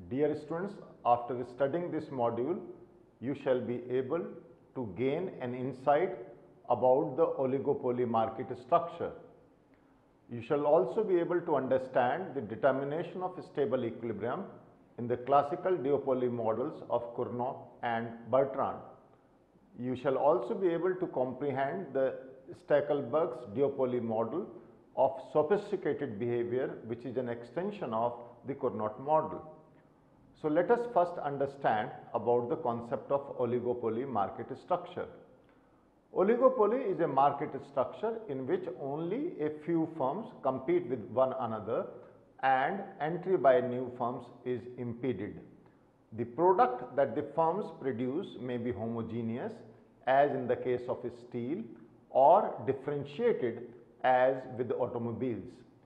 Dear students, after studying this module, you shall be able to gain an insight about the oligopoly market structure. You shall also be able to understand the determination of stable equilibrium in the classical duopoly models of Cournot and Bertrand. You shall also be able to comprehend the Stackelberg's duopoly model of sophisticated behavior, which is an extension of the Cournot model. So, let us first understand about the concept of oligopoly market structure. Oligopoly is a market structure in which only a few firms compete with one another and entry by new firms is impeded. The product that the firms produce may be homogeneous, as in the case of steel, or differentiated, as with automobiles.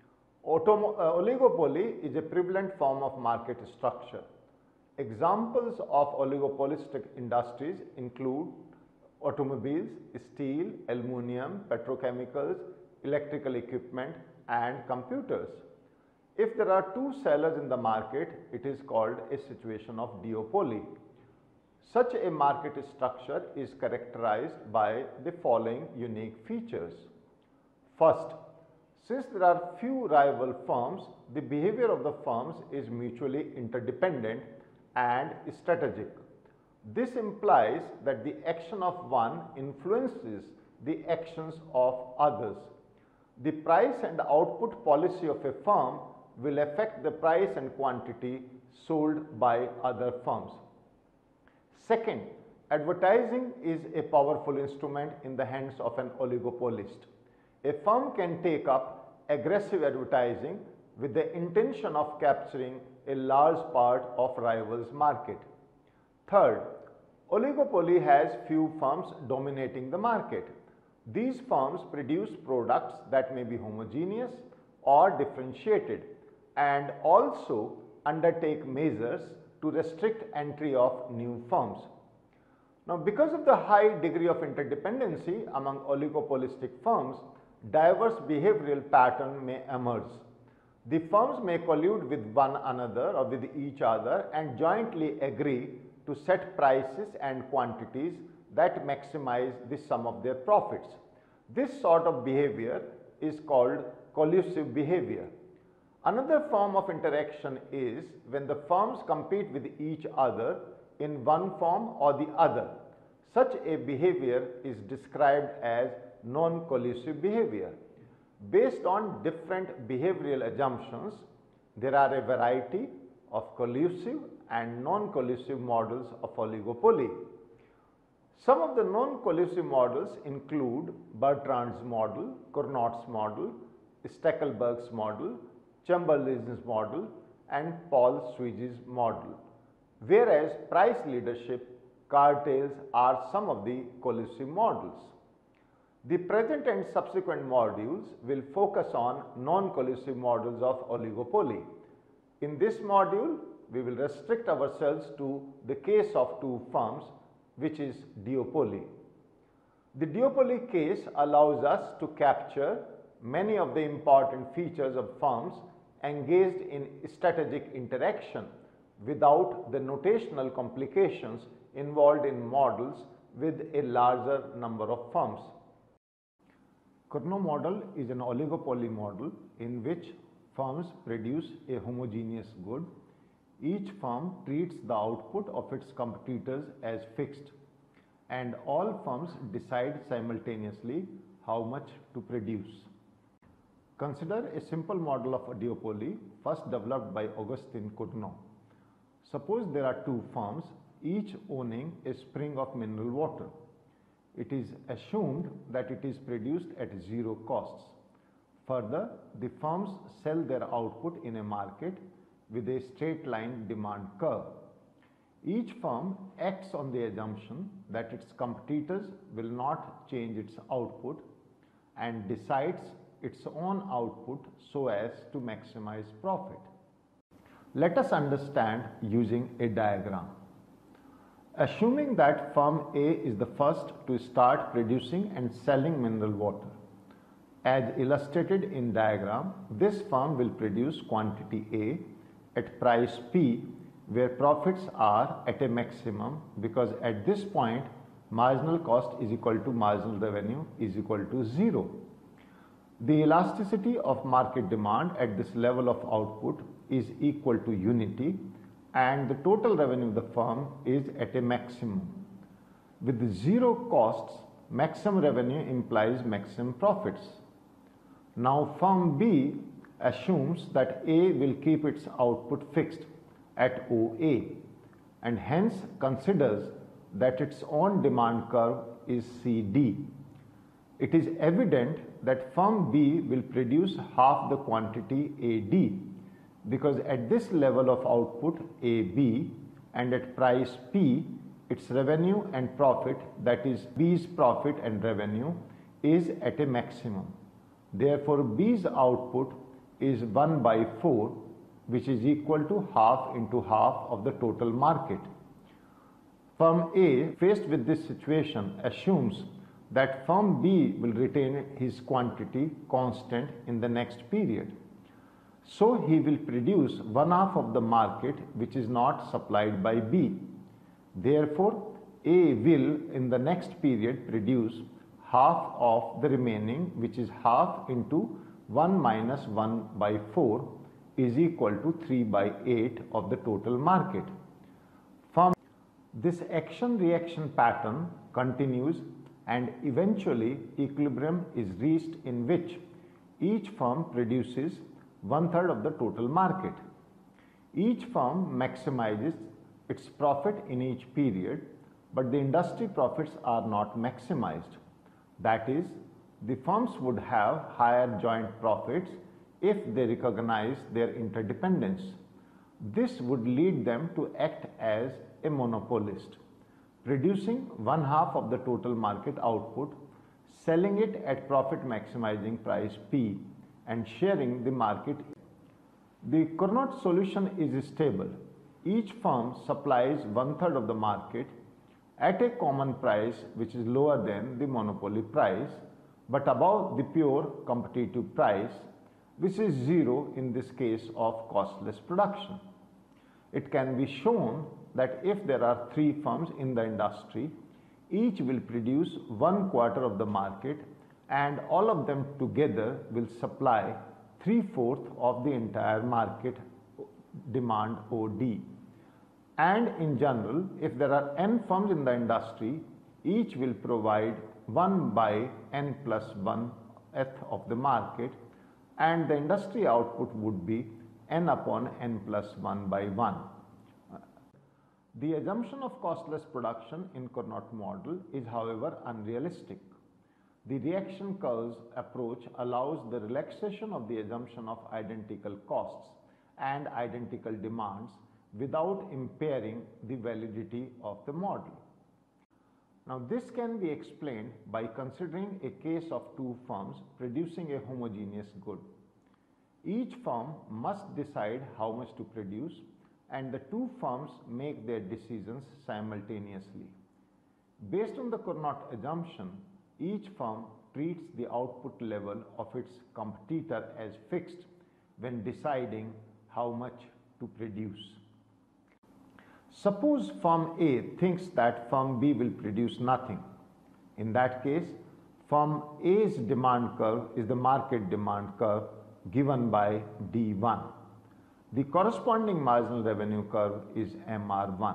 Oligopoly is a prevalent form of market structure. Examples of oligopolistic industries include automobiles, steel, aluminum, petrochemicals, electrical equipment and computers. If there are two sellers in the market, it is called a situation of duopoly. Such a market structure is characterized by the following unique features. First, since there are few rival firms, the behavior of the firms is mutually interdependent and strategic. This implies that the action of one influences the actions of others. The price and output policy of a firm will affect the price and quantity sold by other firms. Second, advertising is a powerful instrument in the hands of an oligopolist. A firm can take up aggressive advertising with the intention of capturing a large part of rivals' market. Third, oligopoly has few firms dominating the market. These firms produce products that may be homogeneous or differentiated and also undertake measures to restrict entry of new firms. Now, because of the high degree of interdependency among oligopolistic firms, diverse behavioral pattern may emerge. The firms may collude with one another or with each other and jointly agree to set prices and quantities that maximize the sum of their profits. This sort of behavior is called collusive behavior. Another form of interaction is when the firms compete with each other in one form or the other. Such a behavior is described as non-collusive behavior. Based on different behavioral assumptions, there are a variety of collusive and non-collusive models of oligopoly. Some of the non-collusive models include Bertrand's model, Cournot's model, Stackelberg's model, Chamberlain's model and Paul Sweezy's model, whereas price leadership, cartels are some of the collusive models. The present and subsequent modules will focus on non-collusive models of oligopoly. In this module, we will restrict ourselves to the case of two firms, which is duopoly. The duopoly case allows us to capture many of the important features of firms engaged in strategic interaction without the notational complications involved in models with a larger number of firms. Cournot model is an oligopoly model in which firms produce a homogeneous good. Each firm treats the output of its competitors as fixed, and all firms decide simultaneously how much to produce. Consider a simple model of a duopoly first developed by Augustin Cournot. Suppose there are two firms, each owning a spring of mineral water. It is assumed that it is produced at zero costs. Further, the firms sell their output in a market with a straight line demand curve. Each firm acts on the assumption that its competitors will not change its output and decides its own output so as to maximize profit. Let us understand using a diagram. Assuming that firm A is the first to start producing and selling mineral water. As illustrated in diagram, this firm will produce quantity A at price P where profits are at a maximum, because at this point marginal cost is equal to marginal revenue is equal to 0. The elasticity of market demand at this level of output is equal to unity, and the total revenue of the firm is at a maximum. With zero costs, maximum revenue implies maximum profits. Now firm B assumes that A will keep its output fixed at OA, and hence considers that its own demand curve is CD. It is evident that firm B will produce half the quantity AD, because at this level of output AB and at price P, its revenue and profit, that is B's profit and revenue, is at a maximum. Therefore, B's output is 1 by 4, which is equal to half into half of the total market. Firm A, faced with this situation, assumes that firm B will retain his quantity constant in the next period. So he will produce one half of the market which is not supplied by B. Therefore, A will in the next period produce half of the remaining, which is half into 1 minus 1 by 4 is equal to 3 by 8 of the total market. This action-reaction pattern continues, and eventually equilibrium is reached, in which each firm produces 1/3 of the total market. Each firm maximizes its profit in each period, but the industry profits are not maximized. That is, the firms would have higher joint profits if they recognize their interdependence. This would lead them to act as a monopolist, producing 1/2 of the total market output, selling it at profit maximizing price P, and sharing the market. The Cournot solution is stable. Each firm supplies 1/3 of the market at a common price which is lower than the monopoly price, but above the pure competitive price, which is 0 in this case of costless production. It can be shown that if there are 3 firms in the industry, each will produce 1/4 of the market, and all of them together will supply 3/4 of the entire market demand OD. And in general, if there are n firms in the industry, each will provide 1 by n plus 1th of the market, and the industry output would be n upon n plus 1 by 1. The assumption of costless production in Cournot model is, however, unrealistic. The reaction curves approach allows the relaxation of the assumption of identical costs and identical demands without impairing the validity of the model. Now, this can be explained by considering a case of 2 firms producing a homogeneous good. Each firm must decide how much to produce, and the 2 firms make their decisions simultaneously. Based on the Cournot assumption, each firm treats the output level of its competitor as fixed when deciding how much to produce. Suppose firm A thinks that firm B will produce nothing. In that case, firm A's demand curve is the market demand curve given by D1. The corresponding marginal revenue curve is MR1.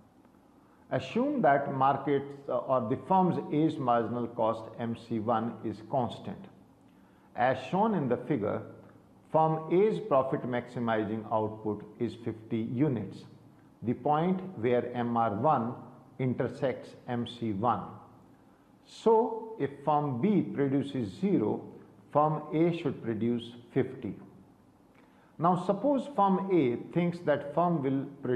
Assume that markets or the firm's A's marginal cost MC1 is constant. As shown in the figure, firm A's profit maximizing output is 50 units, the point where MR1 intersects MC1. So, if firm B produces 0, firm A should produce 50. Now, suppose firm A thinks that firm B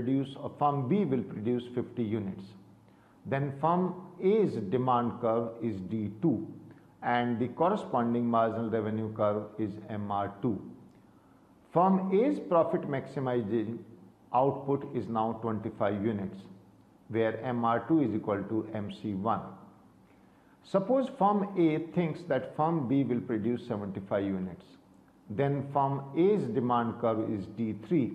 will produce 50 units. Then firm A's demand curve is D2, and the corresponding marginal revenue curve is MR2. Firm A's profit maximizing output is now 25 units, where MR2 is equal to MC1. Suppose firm A thinks that firm B will produce 75 units. Then firm A's demand curve is D3,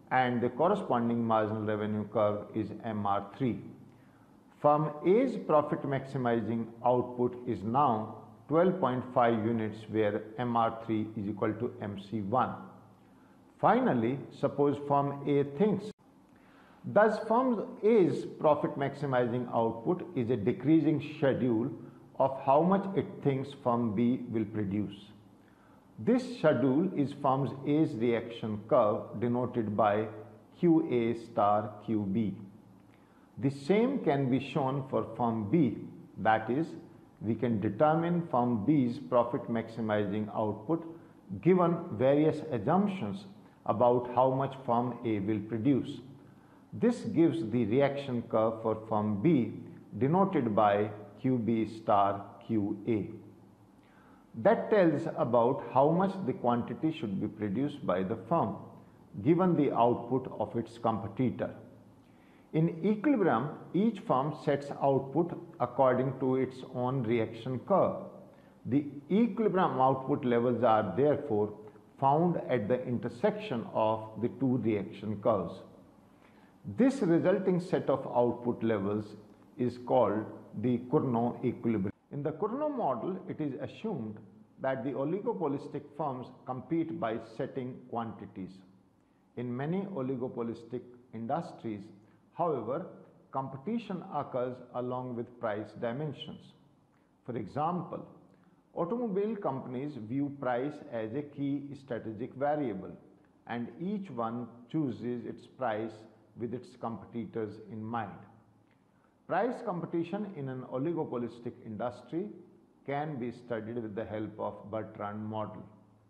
and the corresponding marginal revenue curve is MR3. Firm A's profit maximizing output is now 12.5 units where MR3 is equal to MC1. Finally, suppose firm A thinks. Thus, firm A's profit maximizing output is a decreasing schedule of how much it thinks firm B will produce. This schedule is firm A's reaction curve denoted by QA star QB. The same can be shown for firm B, that is, we can determine firm B's profit maximizing output given various assumptions about how much firm A will produce. This gives the reaction curve for firm B denoted by QB star QA. That tells about how much the quantity should be produced by the firm given the output of its competitor. In equilibrium, each firm sets output according to its own reaction curve. The equilibrium output levels are therefore found at the intersection of the two reaction curves. This resulting set of output levels is called the Cournot equilibrium. In the Cournot model, it is assumed that the oligopolistic firms compete by setting quantities. In many oligopolistic industries, however, competition occurs along with price dimensions. For example, automobile companies view price as a key strategic variable, and each one chooses its price with its competitors in mind. Price competition in an oligopolistic industry can be studied with the help of Bertrand model.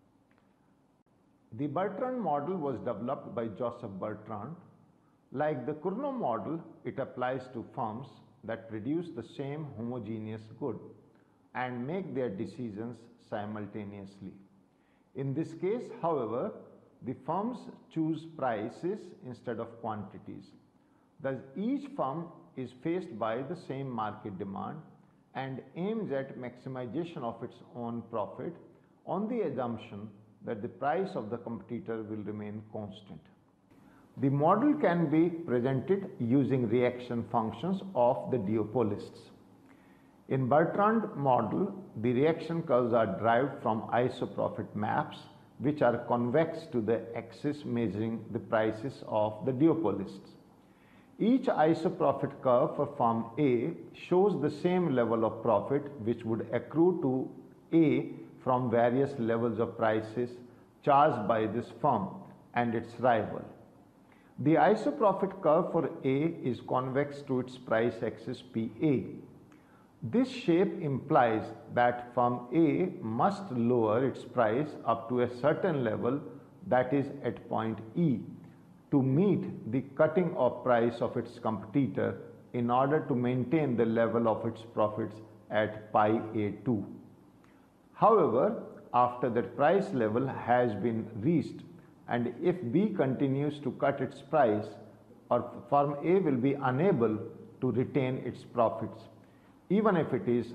The Bertrand model was developed by Joseph Bertrand. Like the Cournot model, it applies to firms that produce the same homogeneous good and make their decisions simultaneously. In this case, however, the firms choose prices instead of quantities. Thus, each firm is faced by the same market demand and aims at maximization of its own profit on the assumption that the price of the competitor will remain constant. The model can be presented using reaction functions of the duopolists. In Bertrand model, the reaction curves are derived from isoprofit maps which are convex to the axis measuring the prices of the duopolists. Each isoprofit curve for firm A shows the same level of profit which would accrue to A from various levels of prices charged by this firm and its rival. The isoprofit curve for A is convex to its price axis PA. This shape implies that firm A must lower its price up to a certain level, that is at point E, to meet the cutting off price of its competitor in order to maintain the level of its profits at pi A2. However, after that price level has been reached, and if B continues to cut its price, or firm A will be unable to retain its profits, even if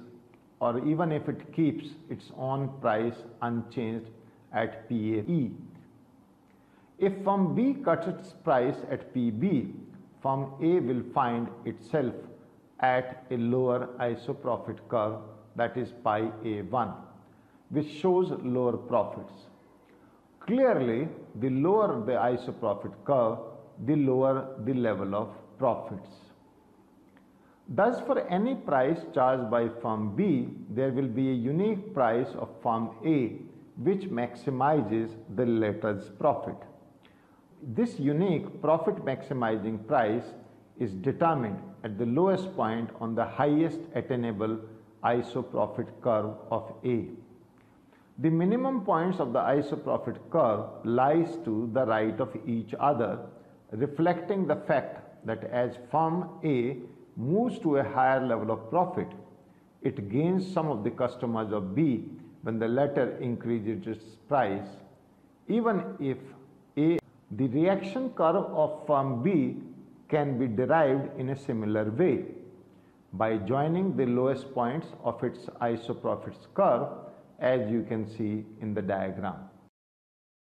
it keeps its own price unchanged at PAE. If firm B cuts its price at PB, firm A will find itself at a lower isoprofit curve, that is pi A1, which shows lower profits. Clearly, the lower the isoprofit curve, the lower the level of profits. Thus, for any price charged by firm B, there will be a unique price of firm A which maximizes the latter's profit. This unique profit maximizing price is determined at the lowest point on the highest attainable isoprofit curve of A. The minimum points of the isoprofit curve lies to the right of each other, reflecting the fact that as firm A moves to a higher level of profit, it gains some of the customers of B when the latter increases its price, even if the reaction curve of firm B can be derived in a similar way by joining the lowest points of its isoprofits curve, as you can see in the diagram.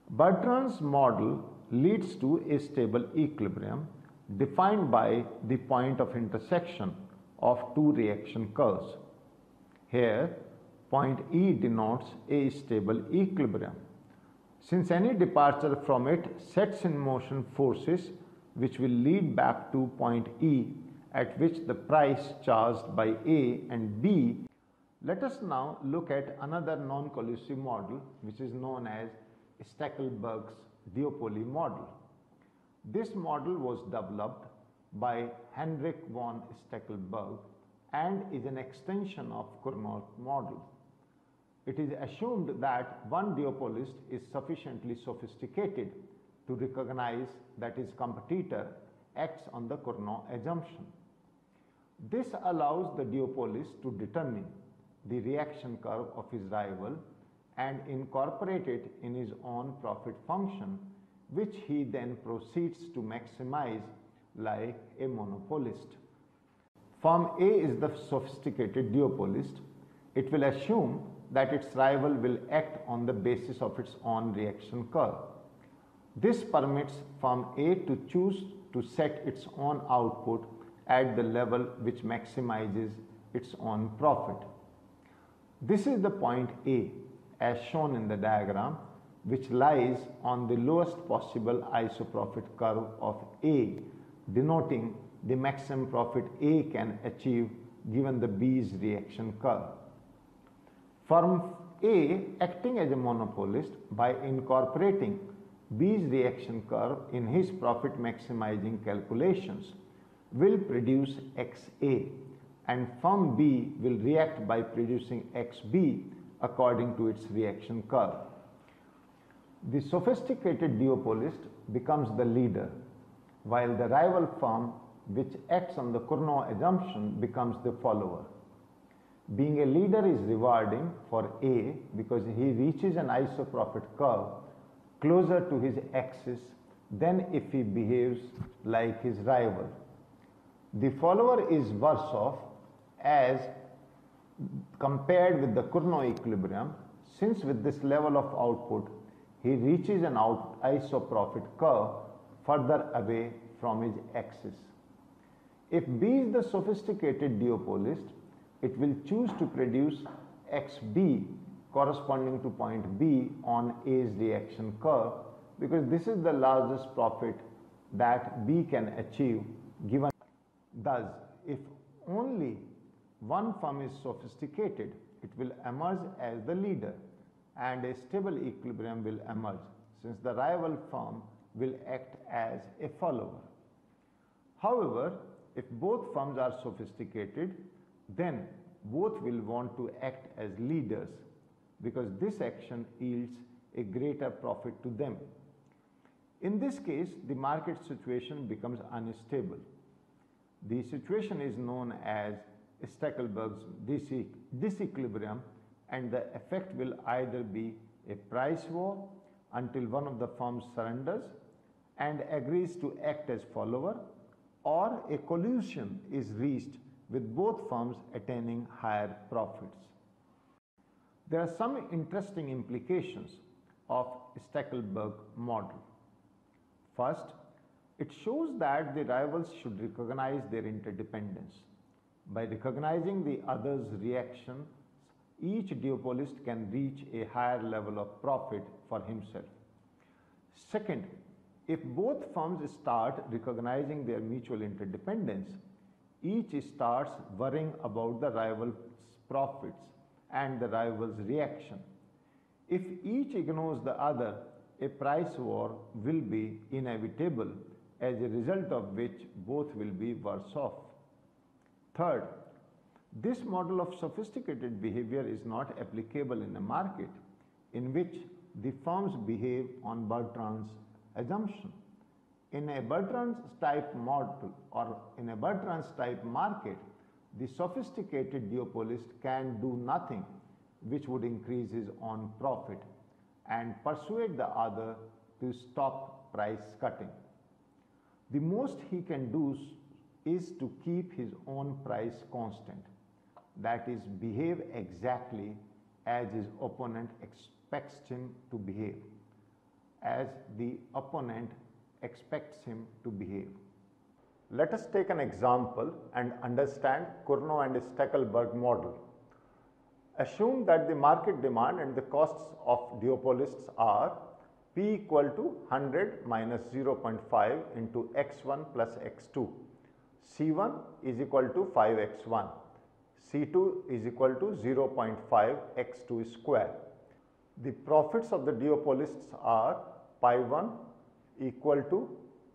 Bertrand's model leads to a stable equilibrium defined by the point of intersection of two reaction curves. Here, point E denotes a stable equilibrium. Since any departure from it sets in motion forces which will lead back to point E at which the price charged by A and B. Let us now look at another non-collusive model which is known as Stackelberg's duopoly model. This model was developed by Heinrich von Stackelberg and is an extension of Cournot's model. It is assumed that one duopolist is sufficiently sophisticated to recognize that his competitor acts on the Cournot assumption. This allows the duopolist to determine the reaction curve of his rival and incorporate it in his own profit function, which he then proceeds to maximize like a monopolist. Firm A is the sophisticated duopolist. It will assume that its rival will act on the basis of its own reaction curve. This permits firm A to choose to set its own output at the level which maximizes its own profit. This is the point A as shown in the diagram, which lies on the lowest possible isoprofit curve of A, denoting the maximum profit A can achieve given the B's reaction curve. Firm A, acting as a monopolist by incorporating B's reaction curve in his profit maximizing calculations, will produce XA, and firm B will react by producing XB according to its reaction curve. The sophisticated duopolist becomes the leader, while the rival firm which acts on the Cournot assumption becomes the follower. Being a leader is rewarding for A because he reaches an isoprofit curve closer to his axis than if he behaves like his rival. The follower is worse off as compared with the Cournot equilibrium, since with this level of output he reaches an isoprofit curve further away from his axis. If B is the sophisticated duopolist, it will choose to produce XB corresponding to point B on A's reaction curve, because this is the largest profit that B can achieve given. Thus, if only one firm is sophisticated, it will emerge as the leader and a stable equilibrium will emerge, since the rival firm will act as a follower. However, if both firms are sophisticated, then both will want to act as leaders, because this action yields a greater profit to them. In this case, the market situation becomes unstable. The situation is known as Stackelberg's disequilibrium, and the effect will either be a price war until one of the firms surrenders and agrees to act as follower, or a collusion is reached with both firms attaining higher profits. There are some interesting implications of Stackelberg model. First, it shows that the rivals should recognize their interdependence. By recognizing the other's reactions, each duopolist can reach a higher level of profit for himself. Second, if both firms start recognizing their mutual interdependence, each starts worrying about the rival's profits and the rival's reaction. If each ignores the other, a price war will be inevitable, as a result of which both will be worse off. Third, this model of sophisticated behavior is not applicable in a market in which the firms behave on Bertrand's assumption. In a Bertrand's type model or in a Bertrand's type market, the sophisticated duopolist can do nothing which would increase his own profit and persuade the other to stop price cutting. The most he can do is to keep his own price constant, that is, behave exactly as his opponent expects him to behave. as the opponent expects him to behave. Let us take an example and understand Cournot and Stackelberg model. Assume that the market demand and the costs of duopolists are P equal to 100 minus 0.5 into x1 plus x2. C1 is equal to 5x1. C2 is equal to 0.5 x2 square. The profits of the duopolists are pi 1 equal to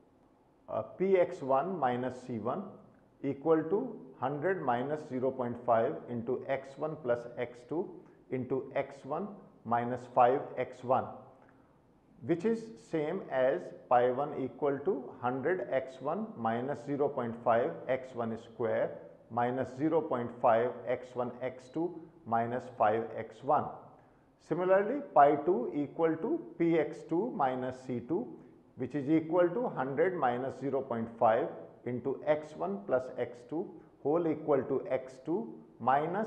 Px1 minus C1 equal to 100 minus 0.5 into x1 plus x2 into x1 minus 5x1, which is same as pi 1 equal to 100 x1 minus 0.5 x1 square minus 0.5 x1 x2 minus 5 x1. Similarly, pi 2 equal to Px2 minus C2, which is equal to 100 minus 0.5 into x1 plus x2 whole equal to x2 minus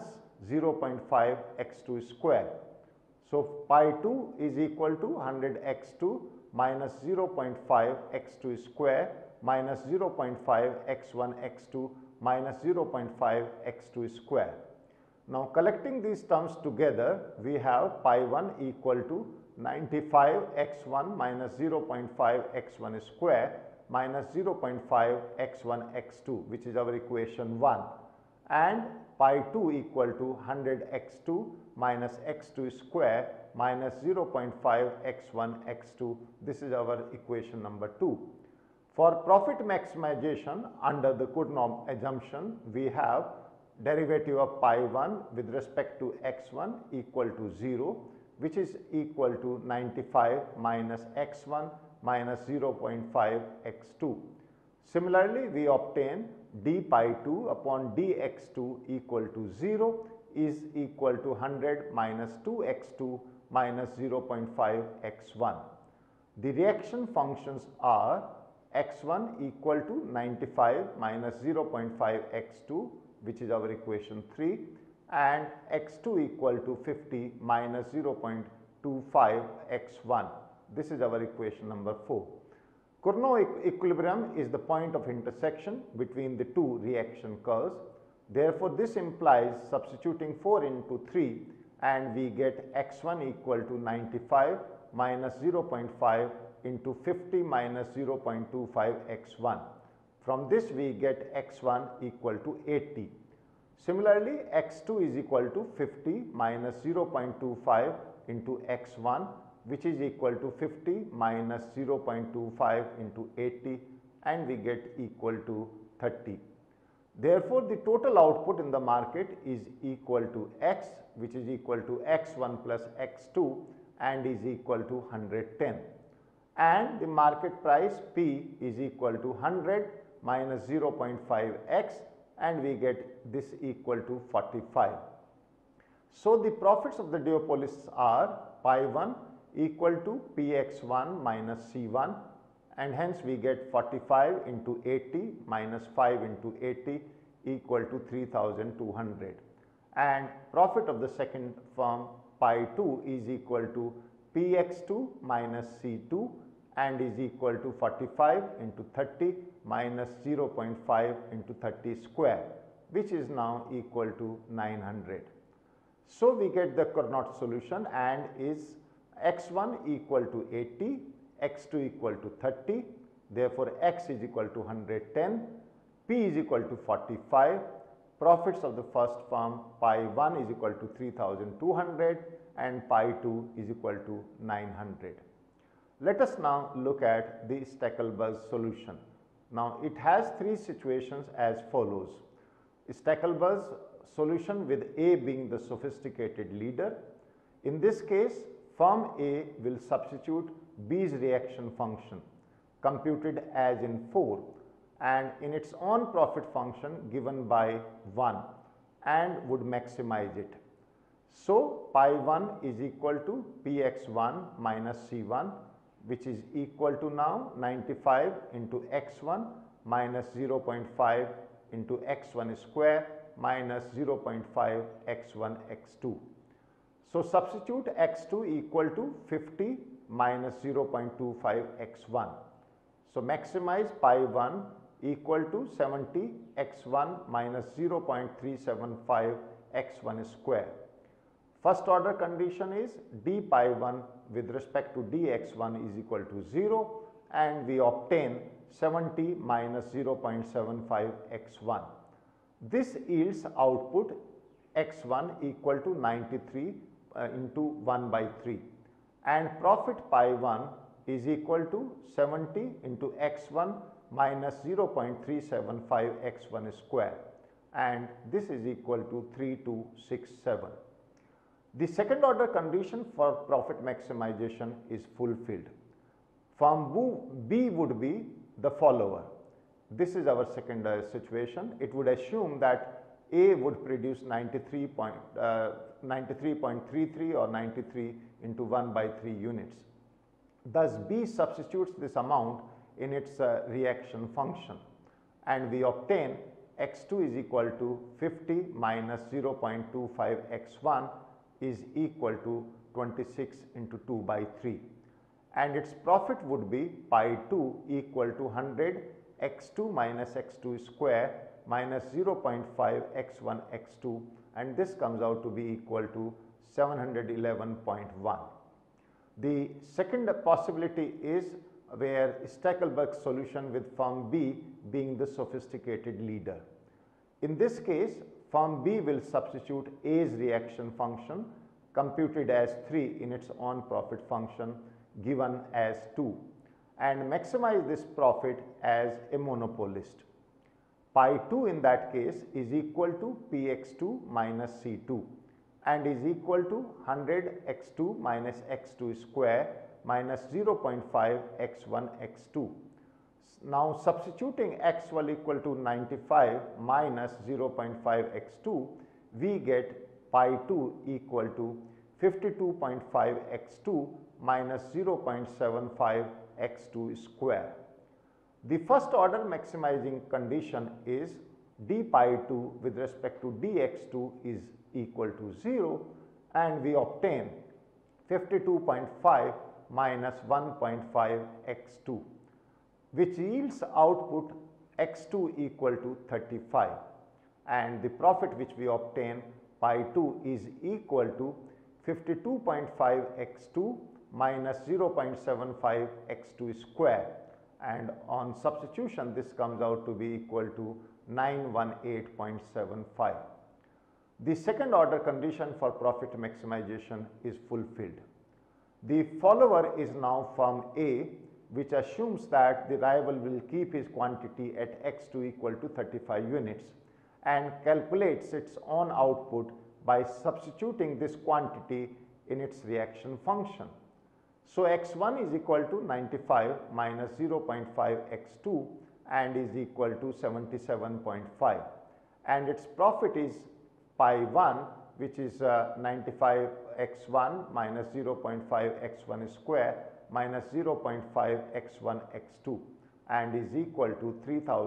0.5 x2 square. So, pi 2 is equal to 100 x2 minus 0.5 x2 square minus 0.5 x1 x2 minus 0.5 x2 square. Now, collecting these terms together, we have pi 1 equal to 95 x1 minus 0.5 x1 square minus 0.5 x1 x2, which is our equation 1, and pi 2 equal to 100 x2 minus x2 square minus 0.5 x1 x2, this is our equation number 2. For profit maximization under the Cournot assumption, we have derivative of pi 1 with respect to x1 equal to 0, which is equal to 95 minus x1 minus 0.5 x2. Similarly, we obtain d pi 2 upon dx2 equal to 0 is equal to 100 minus 2x2 minus 0.5 x1. The reaction functions are x1 equal to 95 minus 0.5 x2, which is our equation 3, and x2 equal to 50 minus 0.25 x1. This is our equation number 4. Cournot equilibrium is the point of intersection between the two reaction curves. Therefore, this implies substituting 4 into 3 and we get x1 equal to 95 minus 0.5 into 50 minus 0.25 x1. From this we get x1 equal to 80. Similarly, x2 is equal to 50 minus 0.25 into x1, which is equal to 50 minus 0.25 into 80, and we get equal to 30. Therefore, the total output in the market is equal to x, which is equal to x1 plus x2 and is equal to 110. And the market price P is equal to 100 minus 0.5 x, and we get this equal to 45. So, the profits of the duopolists are pi 1 equal to Px1 minus C1, and hence we get 45 into 80 minus 5 into 80 equal to 3200, and profit of the second firm pi 2 is equal to Px2 minus C2 and is equal to 45 into 30 minus 0.5 into 30 square, which is now equal to 900. So, we get the Cournot solution and is x1 equal to 80, x2 equal to 30, therefore, x is equal to 110, p is equal to 45, profits of the first firm pi 1 is equal to 3200 and pi 2 is equal to 900. Let us now look at the Stackelberg solution. Now, it has three situations as follows. Stackelberg's solution with A being the sophisticated leader. In this case, firm A will substitute B's reaction function computed as in 4 and in its own profit function given by 1 and would maximize it. So, pi 1 is equal to Px1 minus C1, which is equal to now 95 into x1 minus 0.5 into x1 square minus 0.5 x1 x2. So, substitute x2 equal to 50 minus 0.25 x1. So, maximize pi 1 equal to 70 x1 minus 0.375 x1 square. First order condition is d pi 1 with respect to dx1 is equal to 0, and we obtain 70 minus 0.75 x1. This yields output x1 equal to 93 into 1 by 3, and profit pi 1 is equal to 70 into x1 minus 0.375 x1 square, and this is equal to 3267. The second order condition for profit maximization is fulfilled. Firm B would be the follower. This is our second situation. It would assume that A would produce 93.33 or 93 into 1 by 3 units. Thus, B substitutes this amount in its reaction function, and we obtain x2 is equal to 50 minus 0.25 x1 is equal to 26 into 2 by 3, and its profit would be pi 2 equal to 100 x2 minus x2 square minus 0.5 x1 x2, and this comes out to be equal to 711.1. The second possibility is where Stackelberg's solution with firm B being the sophisticated leader. In this case, firm B will substitute A's reaction function computed as 3 in its own profit function given as 2, and maximize this profit as a monopolist. Pi 2 in that case is equal to Px2 minus C2 and is equal to 100 x2 minus x2 square minus 0.5 x1 x2. Now, substituting x1 equal to 95 minus 0.5 x2, we get pi 2 equal to 52.5 x2 minus 0.75 x2 square. The first order maximizing condition is d pi 2 with respect to dx2 is equal to 0, and we obtain 52.5 minus 1.5 x2, which yields output x2 equal to 35, and the profit which we obtain pi 2 is equal to 52.5 x2 minus 0.75 x2 square, and on substitution this comes out to be equal to 918.75. The second order condition for profit maximization is fulfilled. The follower is now firm A, which assumes that the rival will keep his quantity at x2 equal to 35 units and calculates its own output by substituting this quantity in its reaction function. So, x1 is equal to 95 minus 0.5 x2 and is equal to 77.5, and its profit is pi 1, which is 95 x1 minus 0.5 x1 square minus 0.5 x1 x2 and is equal to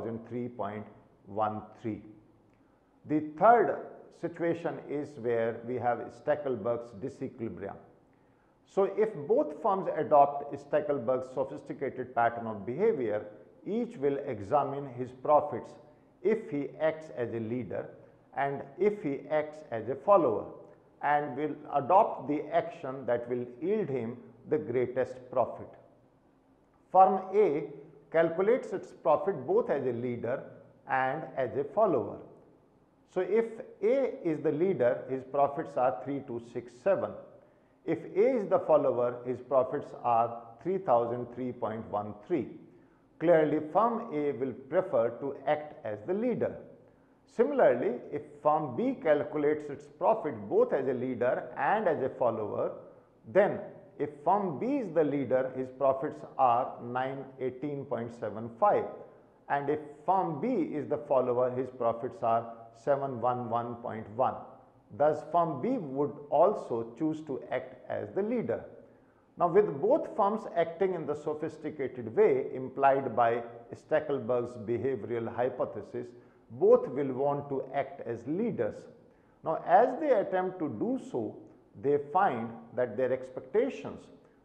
3003.13. The third situation is where we have Stackelberg's disequilibrium. So, if both firms adopt Stackelberg's sophisticated pattern of behavior, each will examine his profits if he acts as a leader and if he acts as a follower, and will adopt the action that will yield him the greatest profit. Firm A calculates its profit both as a leader and as a follower. So, if A is the leader, his profits are 3267. If A is the follower, his profits are 3003.13. Clearly, firm A will prefer to act as the leader. Similarly, if firm B calculates its profit both as a leader and as a follower, then if firm B is the leader, his profits are 918.75, and if firm B is the follower, his profits are 711.1. Thus, firm B would also choose to act as the leader. Now, with both firms acting in the sophisticated way implied by Stackelberg's behavioral hypothesis, both will want to act as leaders. Now, as they attempt to do so, they find that their expectations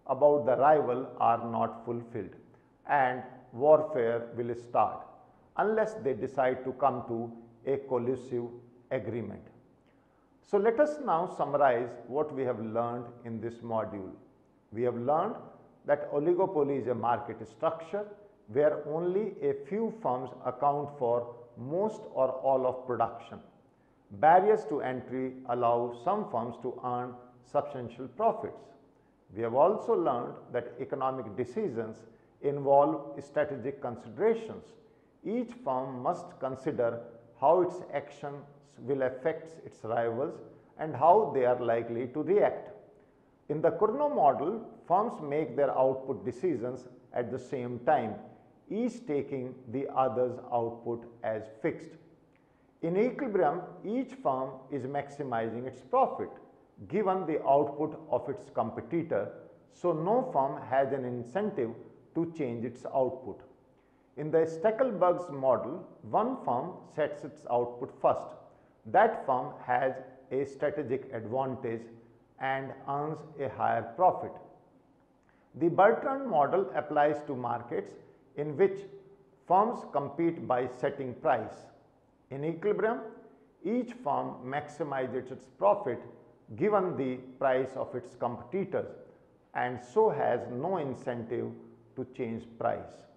about the rival are not fulfilled, and warfare will start unless they decide to come to a collusive agreement. So let us now summarize what we have learned in this module. We have learned that oligopoly is a market structure where only a few firms account for most or all of production. Barriers to entry allow some firms to earn substantial profits. We have also learned that economic decisions involve strategic considerations. Each firm must consider how its actions will affect its rivals and how they are likely to react. In the Cournot model, firms make their output decisions at the same time, each taking the other's output as fixed. In equilibrium, each firm is maximizing its profit given the output of its competitor, so no firm has an incentive to change its output. In the Stackelberg's model, one firm sets its output first. That firm has a strategic advantage and earns a higher profit. The Bertrand model applies to markets in which firms compete by setting price. In equilibrium, each firm maximizes its profit given the price of its competitors and so has no incentive to change price.